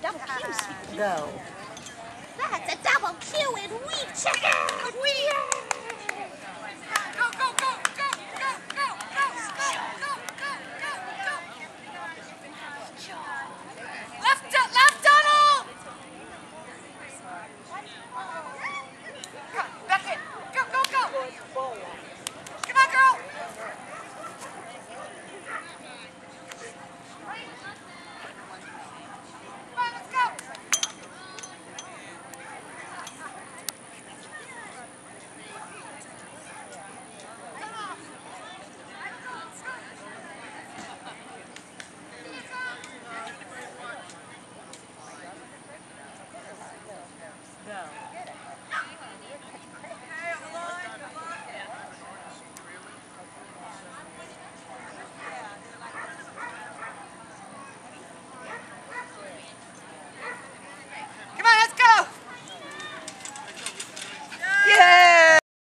double Q, Sweet Pea. Go. That's a double Q and we check out.